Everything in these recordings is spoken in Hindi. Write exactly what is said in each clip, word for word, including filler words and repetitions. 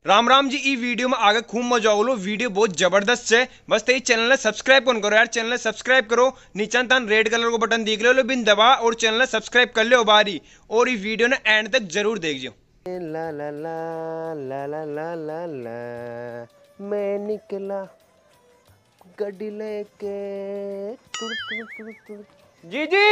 राम राम जी। ई वीडियो में आगे खूब मजा आलो। वीडियो बहुत जबरदस्त है। बस ते चैनल ने सब्सक्राइब कौन करो यार, चैनल ने सब्सक्राइब करो। नीचे तन रेड कलर को बटन देख लो बिन दबा और चैनल ने सब्सक्राइब कर लो बारी। और ये वीडियो ने एंड तक जरूर देख जो। ला ला ला ला ला ला ला ला मैं निकला गड्डी लेके। जीजी,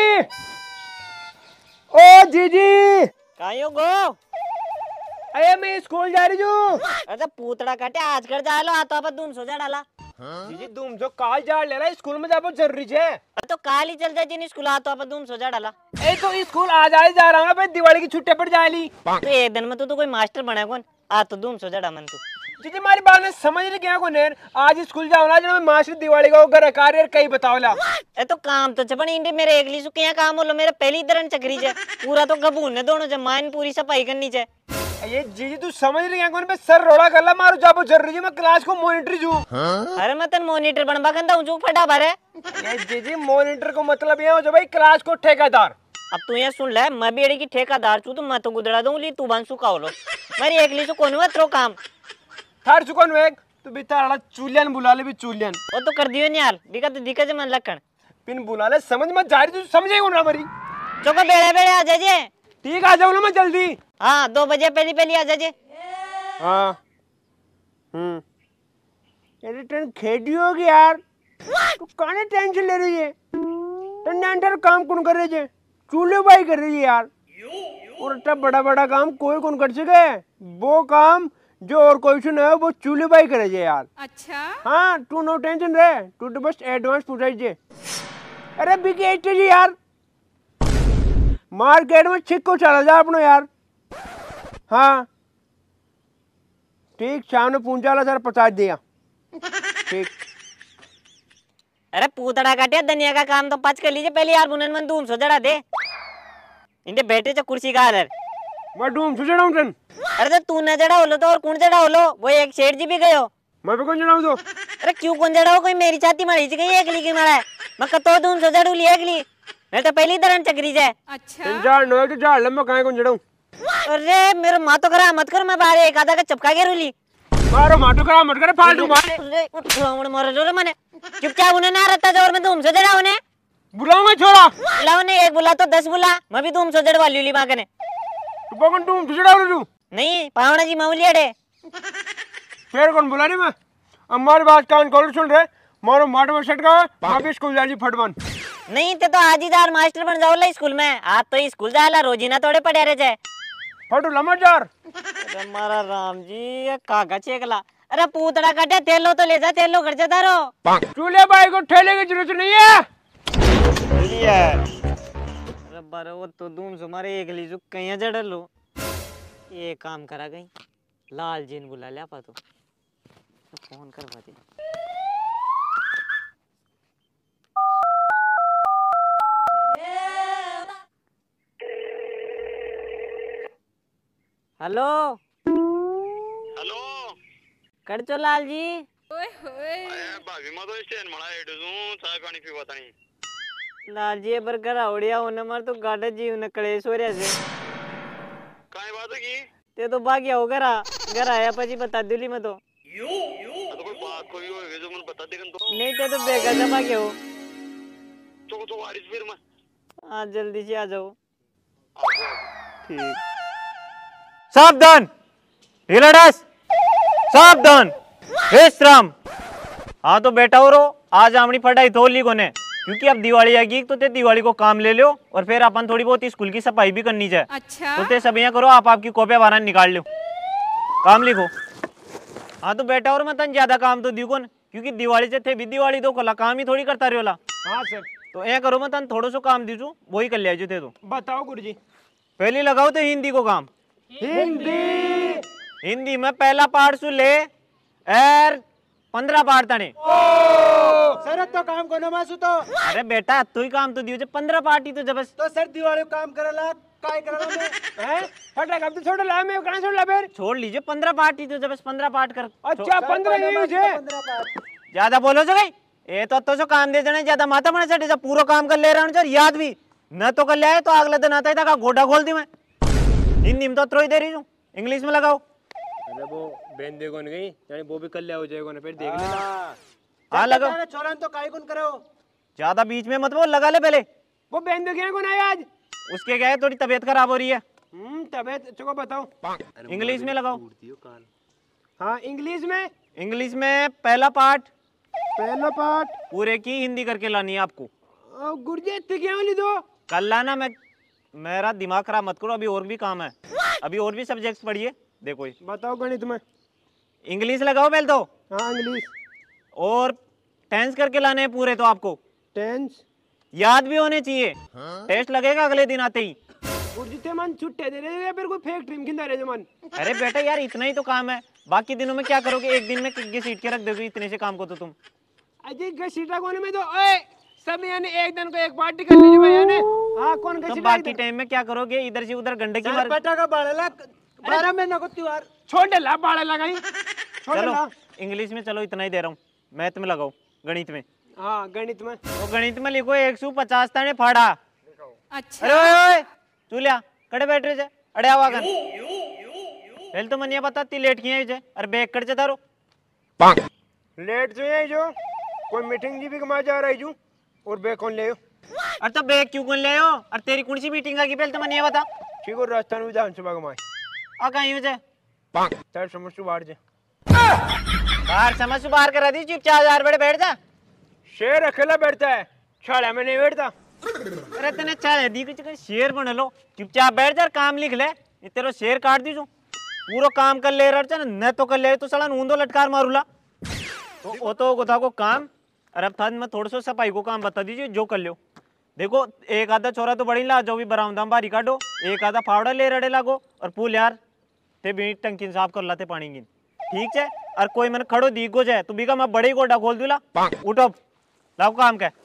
ओ जीजी, कायो गो? अरे मैं स्कूल जा रही हूँ। अरे पूतड़ा कटे आज कर जा लो हाथों पर तुम सोचा डाला। जीजी तुम जो काल जा ले रहा स्कूल में जाबो जरूरी है। तो काल ही चल जाए जिन स्कूल हाथों पर तुम सोचा डाला। ए तो स्कूल आज आज जा रहा हूँ भाई, दिवाली की छुट्टी पड़ जाएगी। तो एक दिन में तू तो कोई मास्टर बना कौन? आ तो तुम सोचा डा मन तू। जीजी हमारी बात ने समझ नहीं क्या को नेर आज स्कूल जाओ ना, जब मास्टर दिवाली का घर कार्य कई बताओ ला। ए तो काम तो चपन इंडे मेरे एकली सु क्या काम होलो, मेरे पहली तरह चक्री छे पूरा तो गबून ने दोनों जे माइन पूरी सफाई करनी छे। ये जीजी तू समझ रही है कौन पे सर रोड़ा करला मारो जाबो जरूरी मैं क्लास को मॉनिटर जू। अरे मैं तन मॉनिटर बनबा कंदा हूं जो फटा भरे। ये जीजी मॉनिटर को मतलब ये हो जो भाई क्लास को ठेकेदार। अब तू ये सुन ले, मैं भी एड़ी की ठेकेदार छू तो मैं तो गुदड़ा दूं ली तू बन सुका होलो। मेरी एकली सु कोन हुआ त्रो काम थार सुकन वेग तू बिताड़ा चूलियन बुला ले भी चूलियन। वो तो कर दियो न्याल दिक्कत दिक्कत मन लखन पिन बुला ले समझ मत जा रही तू समझे कौन हमारी। चोको बेड़े बेड़े आ जाजे। ठीक आ जाओ ना मैं जल्दी। हाँ दो बजे पहली पहली आ जाजे। हाँ हम्म ये ट्रेन खेड़ी होगी यार। तू काने टेंशन ले रही है? टेंडर काम कौन कर रही है? चूल्हे भाई कर रही है यार। और इतना बड़ा बड़ा काम कोई कौन कर सके? वो काम जो और कोई सुन है वो चूल्हे भाई करे यार। अच्छा हाँ तू नो टेंशन रे, तू तो बस एडवांस पूछाइए। अरे बिके जी यार मार्केट में छिक्को चला जा अपनो यार। हाँ ठीक शाम ने पूंजा ला सर पहुंचा दिया। ठीक अरे पूतड़ा काटे दुनिया का काम तो पच कर लीजिए पहले यार। बुनन मन धूम सो जड़ा दे इनके बैठे च कुर्सी का आदर मैं डूम सो जड़ाऊं टन। अरे तो तू न जड़ा होलो तो और कौन जड़ा होलो? वो एक शेर जी भी गयो। मैं भी कौन जड़ाऊं तो? अरे क्यों कौन जड़ा हो? कोई मेरी छाती मरी गई एकली की मारा है। मैं कतो धूम सो जड़ू ली एकली मैं तो पहली तरह चक्री जाए। अच्छा झाड़ नो तो झाड़ लम्बा काहे कौन जड़ाऊं? अरे मेरे माँ तो करा मत कर, मैं बाहर एक आधा का चपका के रूली मारो माटो करा मत करे फालतू मार। अरे रावण मार जो रे मने चुपचाप उन्हें ना रहता जोर में धूम सो जड़ा उन्हें बुलाऊंगा छोरा। बुलाओ ने एक बुला तो दस बुला, मैं भी धूम सो जड़ वाली ली मां कने। तू बगन डूम सो जड़ाऊं तू? नहीं पावना जी मौली अड़े फिर कौन बुला रही मैं? हमारी बात कान खोल सुन रहे मारो माटो में सटका मैं भी स्कूल जाली फटबन। नहीं ते तो आज ही दार मास्टर बन जाओ ला स्कूल में। आज तो स्कूल जाला रोजी ना तोड़े पड़े रहे जाए फटू लम्बा जार। अरे मारा राम जी काका चेकला। अरे पूतड़ा कटे तेलो तो ले जा तेलो घर जा तारो। चूल्हे भाई को ठेले की जरूरत नहीं है। अरे बारे वो तो धूम से मारे एक लीजू कहीं जड़ लो। ये काम करा गई लाल जीन बुला लिया पा तो फोन कर पाती। हेलो हेलो कर चो लाल जी। ओए होए भाभी मैं तो स्टेशन मड़ा हेड हूं, चाय पानी पीवा नहीं। लाल जी पर घर आवड़िया होने मर तो गाड़ा जी उन्हें कलेश हो रहा से काई बात है की? ते तो भाग्या हो घरा घर आया पची बता दिली मैं तो। तो कोई बात कोई होएगी जो मुझे बता देगन तो। नहीं ते तो बेगा जा भाग्या हो। तो तो वारिस फिर मैं आज जल्दी से आ जाओ। ठीक सावधान हिलडस सावधान विश्राम। हाँ तो बेटा हो रो आज हमनी पढ़ाई थोड़ी कोने क्योंकि अब दिवाली आएगी तो ते दिवाली को काम ले लो और फिर अपन थोड़ी बहुत स्कूल की सफाई भी करनी चाहिए। अच्छा तो ते सब यहाँ करो आप आपकी कॉपियां बाहर निकाल लो काम लिखो। हाँ तो बेटा और मैं तन ज्यादा काम तो दी कौन क्योंकि दिवाली से थे भी दिवाली दो कोला काम ही थोड़ी करता रहो ला। हाँ सर तो यहाँ करो मैं तन थोड़ा सो काम दीजू वही कर लिया थे। तो बताओ गुरुजी। पहले लगाओ तो हिंदी को काम। हिंदी हिंदी में पहला पाठ सु ले एर पंद्रह पाठ तने। सर तो काम को मासु तो। अरे बेटा तू ही काम तो दियो जे पंद्रह पार्टी तो जब तो सर दिवाली को काम करला काय करला में हैं फटा काम तो छोड़ ला मैं कहां छोड़ ला फिर छोड़ लीजिए पंद्रह पार्टी तो जब पंद्रह पाठ कर। अच्छा पंद्रह यूज है ज्यादा बोलो जो गई ए तो तो सो काम दे देने ज्यादा माथा मने सटे जब पूरा काम कर ले रहा हूं सर याद भी न तो कर ले आए तो अगले दिन आता ही था गोडा खोल दी मैं। हिंदी में तो त्रोई दे रही हूं इंग्लिश में लगाओ। अरे वो बहन देखो न गई यानी वो भी कल हो जाएगा ना फिर देख लेना। हाँ लगाओ। छोरा तो काई कौन करो ज्यादा बीच में मत बोल, लगा ले पहले। वो बहन देखे कौन आया आज? उसके क्या है, थोड़ी तबीयत खराब हो रही है। हम्म तबीयत चलो बताओ। इंग्लिश में लगाओ। हाँ इंग्लिश में। इंग्लिश में पहला पार्ट पहला पार्ट पूरे की हिंदी करके लानी है आपको। गुरुजी इतने क्या वाली दो कल लाना। मैं मेरा दिमाग खराब मत करो, अभी और भी काम है, अभी और भी सब्जेक्ट्स पढ़िए। देखो ये बताओ गणित में। इंग्लिश लगाओ पहले तो, हाँ इंग्लिश। और टेंस करके लाने हैं पूरे तो आपको। टेंस याद भी होने चाहिए। टेस्ट लगेगा अगले दिन आते ही। गुरुजी ते मन छुट्टे दे रहे फिर कोई फेक ड्रीम किंदा रहे मन। अरे बेटा यार इतना ही तो काम है, बाकी दिनों में क्या करोगे? एक दिन में किग्गे सीट के रख दोगे इतने से काम को तो तुम। अजी घसीटा कोने में तो ओए सब यानी एक दिन को एक पार्टी कर लेनी भाई यानी। हाँ कौन तो घसीटा? बाकी टाइम में क्या करोगे? इधर से उधर गंडकी मार। बेटा का बाड़ा बारह महीने को त्योहार छोड़ दे ला बाड़ा लगाई छोड़ चलो ला। इंग्लिश में चलो इतना ही दे रहा हूँ। मैथ में लगाओ, गणित में। हाँ गणित में तो गणित में लिखो एक सौ पचास ताने फाड़ा। अच्छा अरे ओए ओए चूलिया कड़े बैठ रहे थे अड़े आवा गन पहले तो मनिया बता ती लेट किए जे अरे बैग कर जे तारो लेट जो है जो कोई मीटिंग जी भी कमा जा रही जू और बे कौन ले अरे तो बैग क्यों कौन ले हो? अरे तेरी कौन सी मीटिंग आ गई पहले तो मनिया बता। ठीक है राजस्थान में जान सुबह कमाए आ कहीं हो जे तेरे समझ तू बाहर जे बाहर समझ से बाहर करा दी चुपचाप हजार बड़े बैठ जा। शेर अकेला बैठता है छाड़ा में नहीं बैठता। अरे तेने अच्छा दी कुछ शेर बन लो, चुपचाप बैठ जा काम लिख ले। ये तेरा शेर काट दी पूरा काम कर ले रहा न तो कर ले तो सड़ा ऊंधो लटकार मारूला तो वो तो गोथा को काम। अरे अब मैं थोड़ा सा सफाई को काम बता दीजिए जो कर लो। देखो एक आधा छोरा तो बड़ी ला जो भी बरामदा बारी काटो, एक आधा फावड़ा ले रड़े लागो और पुल यार ते भी टंकी साफ कर लाते पानी गिन ठीक है। और कोई मैंने खड़ो दीगो जाए तो बीका मैं बड़े गोडा खोल दूला उठो लाओ काम क्या।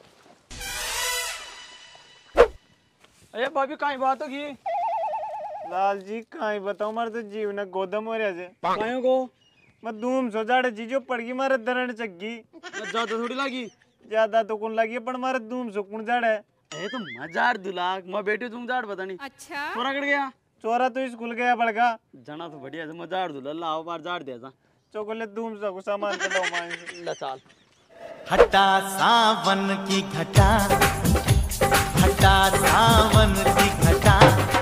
अरे भाभी कहीं बात होगी लाल जी कहीं बताओ मारे तो जीव न गोदम हो रहा है कहीं को मैं धूम सो जाड़े जीजो पड़ गई मारे दरण चक्की ज्यादा थोड़ी लगी। ज्यादा तो कौन लगी पर मारे धूम सो कौन जाड़े। अरे तो मजार दुलाक मैं बेटे तुम जाड़ पता नहीं अच्छा छोरा कट गया चोरा तो स्कूल गया बड़का जना तो बढ़िया से मजार दुला लाओ बार जाड़ दिया था चोकले धूम सो को सामान के दो मांग ला चाल हटा सावन की घटा हटा सावन की घटा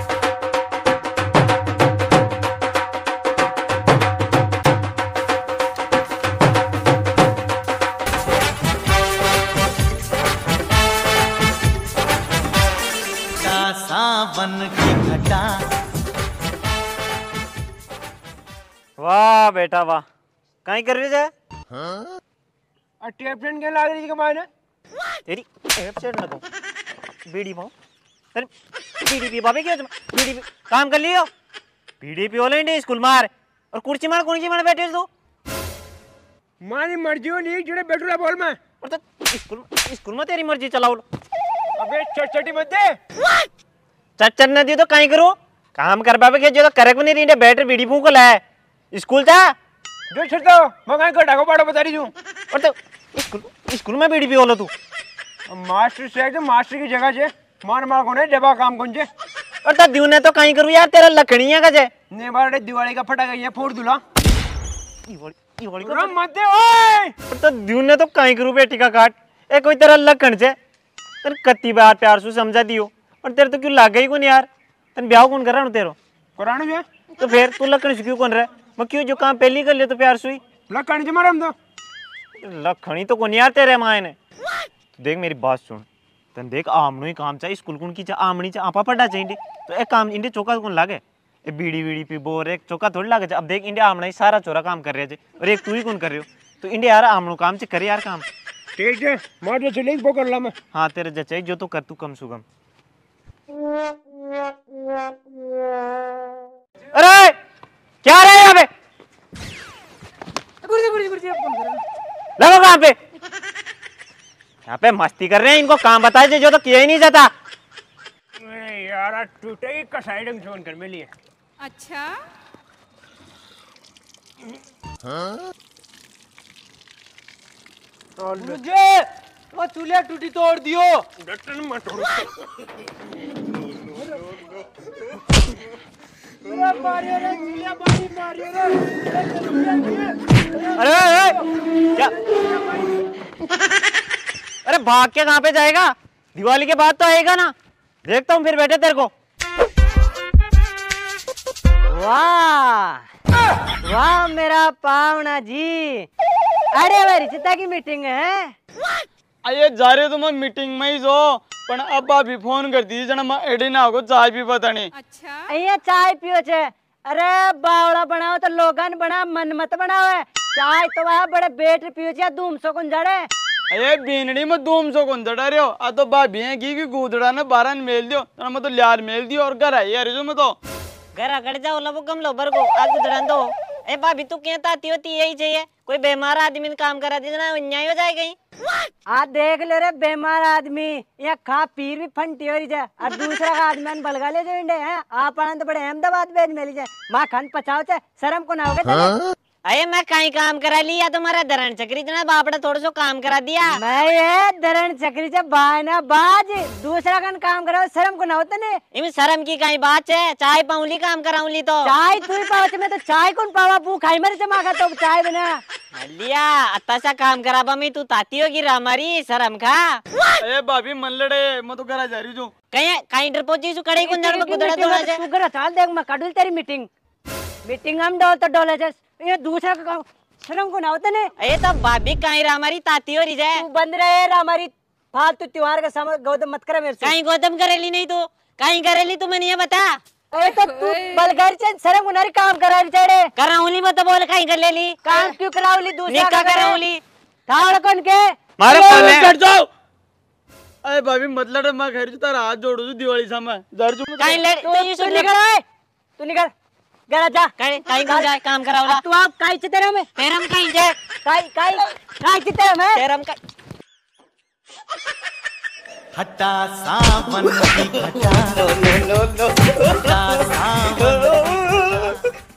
सावन की घटा। वाह बेटा वाह कहीं कर रहे थे? टेप फ्रेंड के लाग रही कमाए ना तेरी एब्सेंट ना तो बीड़ी पाओ तेरे बीड़ी पी बाबे क्या बीड़ी काम कर लियो बीड़ी पी ओले इंडे स्कूल मार और कुर्सी मार कौन सी मार बैठे तू मारी मर्जी हो नहीं जुड़े बैठूला बोल मैं और तो स्कूल स्कूल में तेरी मर्जी चलाओ। अबे चटचटी मत दे चच्चर न दी तो कहीं करो काम कर बाबे के जो तो करे को नहीं रही बैटर बीड़ी फूक लाए स्कूल जा जो छड़ता मैं कहीं गड्ढा को पाड़ो बता रही हूं और तो स्कूल स्कूल में बीड़ी पी ओलो तू मास्टर से तो मास्टर की जगह जे मार मार को नहीं डबा काम कौन जे और तो दिवने तो कहीं करूँ यार तेरा लकड़ियाँ का जे ने बार दिवाली का फटा गई है फोड़ दूला और रम मत दे ओए तो दिवने तो कहीं करूँ बेटी का काट ए कोई तेरा लकड़ जे तेरे कत्ती बार प्यार से समझा दियो और तेरे तो क्यों लाग गई कौन यार तेन ब्याह कौन कर रहा हूँ तेरो कराणु जे तो फिर तू लकड़ से क्यों कौन रहा मैं क्यों जो काम पहली कर ले तो प्यार सुई लकड़ जे मारम दो लखनी तो कौन यार तेरे माए ने देख मेरी बात सुन तन देख आमनो ही काम चाहिए स्कूल कुन की चा आमनी चा आपा पढ़ा चाहिए तो एक काम इंडे चौका कौन लागे ए बीड़ी बीड़ी पी बोर एक चौका थोड़ी लागे अब देख इंडे आमना ही सारा चोरा काम कर रहे थे और एक तू ही कौन कर रहे हो तो इंडे यार आमनो काम से करे यार काम ठीक है मार जो चले वो कर ला मैं हाँ तेरे जचाई जो तो कर तू कम सुगम। अरे क्या रहा है यहाँ पे लगो कहाँ पे यहाँ पे मस्ती कर रहे हैं इनको काम बताए जो तो किया ही नहीं जाता यार टूटे ही कसाई डंग फोन कर मिली है अच्छा मुझे वो चूल्हा टूटी तोड़ दियो डटन मत तोड़ मारियो रे चिलिया पानी मारियो रे। अरे अरे क्या? अरे भाग के कहाँ पे जाएगा? दिवाली के बाद तो आएगा ना, देखता हूँ फिर बेटे तेरे को। वाह वाह मेरा पावना जी, अरे भाई रिचिता की मीटिंग है। अये जा रहे तो मैं मीटिंग में ही जो पण अब भाभी फोन कर दी जना मैं एडी ना हो चाय भी पता नहीं। अच्छा अయ్యా चाय पियो छे? अरे बावड़ा बनाओ तो लोगन बना मन मत बनाओ है। चाय तो वह बड़े बेट पियो छे धूम सो कुन जड़े। अये बीनड़ी में धूम सो कुन जड़ा रहे हो आ तो भाभी है की की गुदड़ा ने बारह मेल दियो जना मैं तो लाल मेल दियो और घर आई यार जो मैं तो घर अकड़ जाओ लो कम लो बर को आग गुदड़न दो। ए भाभी तू कहता आती होती यही चाहिए, कोई बीमार आदमी ने काम करा दी ना अन्याय हो जाए कहीं। आ देख ले रे बीमार आदमी यहाँ खा पीर भी फंटी हो रही है और दूसरा का आदमी बलगा ले जो इंडे हैं आप तो बड़े अहमदाबाद भेज मिली जाए माँ खान पचाओ चे शर्म को ना होगा। अरे मैं कहीं काम करा लिया तुम्हारा धरण चक्री जना बापड़ा थोड़ा सो काम करा दिया। मैं ये धरण चक्री से बाना बाज दूसरा कन काम करा शर्म को ना होता ने। इम शर्म की कहीं बात है, चाय पाऊली काम कराऊली तो चाय तू ही पावच में तो चाय कौन पावा पू खाई मर से मांगा तो चाय बना लिया अत्ता सा काम करा बमी तू ताती होगी हमारी शर्म खा। अये भाभी मन लड़े मैं तो घर जा रही हूँ कहीं कहीं डर पहुंची सु कड़े कुंजड़ में गुदड़ा तोड़ा जे तू घर चाल देख मैं काडुल तेरी मीटिंग मीटिंग हम डोल तो डोले जे ये दूसरा का काम शर्म को ना होता ने। ए तो भाभी कहीं हमारी ताती हो रही जाए तू बंद रहे हमारी फालतू त्योहार का समय गौतम मत करे मेरे से। कहीं गौतम करेली नहीं तू कहीं करेली तू मैंने ये बता। ए तो तू बलगर से शर्म को ना काम करा रही चढ़े कराऊली मत बोल कहीं कर लेली काम क्यों कराऊली दूसरा का कराऊली थाड़ कौन के मारे पाले चढ़ जाओ। अरे भाभी मत लड़ मैं घर तारा हाथ जोड़ू छु दिवाली सामने जर छु कहीं लड़ तू ये सुन निकल आए तू निकल घर जा कहीं कहीं कौन जाए काम करावला तू आप काई से तेरा में तेरा में कहीं जाए काई काई काई से तेरा में तेरा में हटा सावन की घटा नो नो नो नो हटा Sawan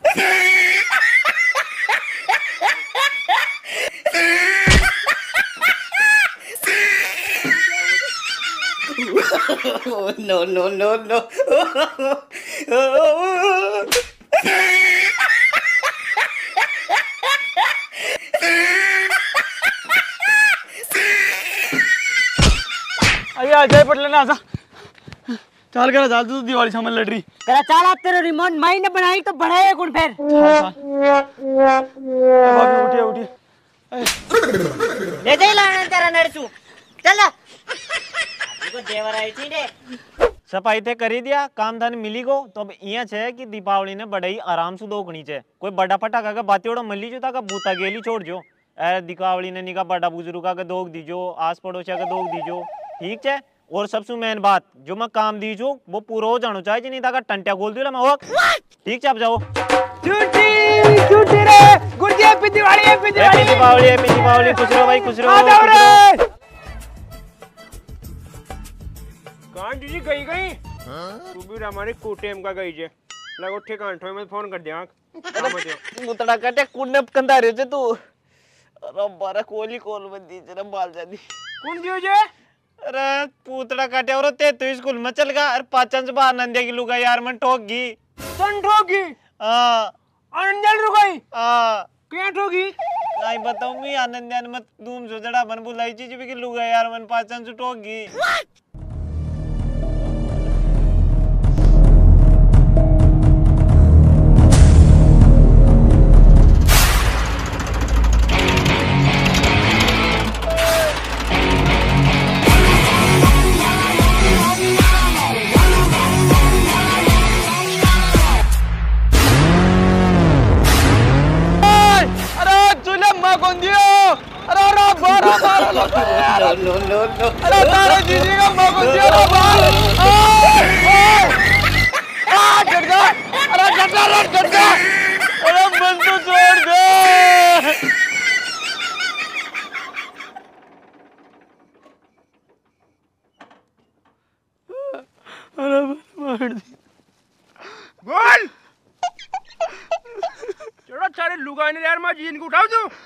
no no no no Ajay Patle ना आजा चाल करा चाल तू दिवाली सामने लड़ रही करा चाल आप तेरे रिमोट माई ने बनाई तो बढ़ाए गुण फिर भाभी उठिए उठिए ले जाई लाने तेरा नरसू चल को देवर आई थी ने सफाई थे करी दिया काम धन मिली गो तो अब यहाँ छे कि दीपावली ने बड़े ही आराम से दोगनी छे कोई बड़ा फटाका का बाती ओड़ा मल्ली जो का बूता गेली छोड़ जो ए दीपावली ने निका बड़ा बुजुर्ग का दोग दीजो आस पड़ोसिया का दोग दीजो ठीक है। और सबसे मेन बात जो मैं काम दीजो वो पूरा हो जानो चाहिए नहीं ताका टंटिया खोल दियो मैं हो ठीक है। अब जाओ छुट्टी छुट्टी रे good day happy Diwali happy Diwali happy Deepawali happy Deepawali खुश रहो भाई खुश रहो। आ जाओ रे कहां जी गई गई तू भी हमारे कोटेम का गई जे लगो ठिकान ठोय में फोन कर दिया मुतड़ा कटे कुने कंदा रे जे तू अरे बारा कोली कोल बंदी जरा बाल जादी कौन दियो जे अरे पूतड़ा काटे और ते तो स्कूल में चल गया अरे पाचन से बाहर नंदिया की लुगा यार मन ठोक गई सन ठोकी हां आनंदन रुकई हां क्या ठोकी नहीं बताऊंगी आनंदन मत धूम से जड़ा बन बुलाई चीज भी की लुगा यार मन पाचन से ठोक गई। नो नो नो अरे तारे जीजी का मगो दिया रे बाल आ चढ़ जा अरे चढ़ जा चढ़ जा अरे बंद तो छोड़ दे अरे मार दी बोल चलो सारे लुगाई ने यार मैं जीन को उठाओ तू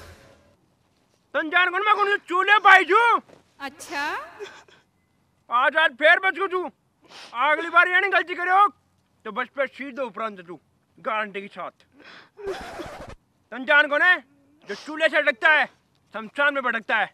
तन जान कौन मैं कौन चूल्हे पाई छू अच्छा आज आज फिर बच गो तू अगली बार यानी गलती करो तो बस पे शीट दो उपरांत तू गारंटी के साथ। तन जान कौन है जो चूल्हे से अटकता है शमशान में भटकता है।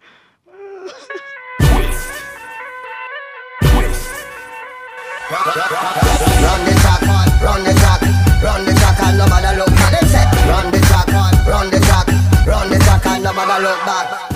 Run the track, run the track, run the track and nobody look back. Run the track, run the track, run the track and nobody look back.